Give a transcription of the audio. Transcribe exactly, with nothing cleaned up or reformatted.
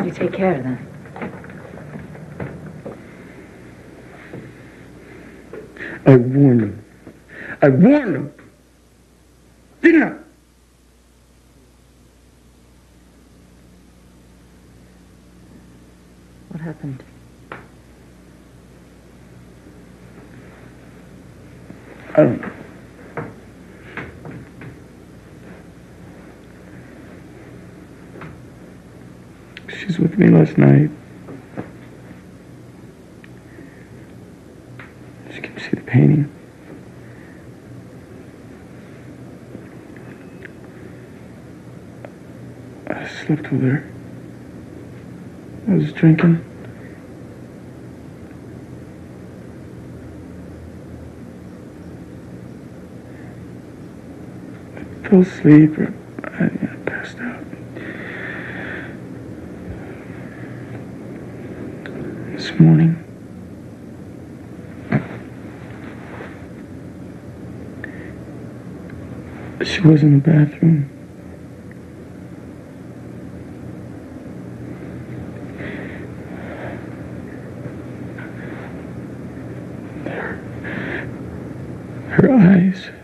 you take care of them? I warned him. I warned him. Didn't I? What happened? I don't know. She's with me last night. She can see the painting. I slept with her. I was drinking. I fell asleep or I, I passed out. This morning, she was in the bathroom. Her, her eyes.